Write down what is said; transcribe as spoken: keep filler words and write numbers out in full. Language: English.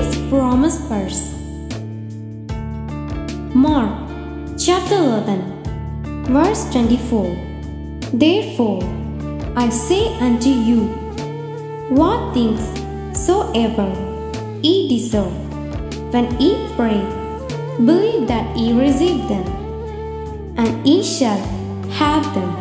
His promise verse. Mark chapter eleven, verse twenty-four. Therefore I say unto you, what things soever ye desire, when ye pray, believe that ye receive them, and ye shall have them.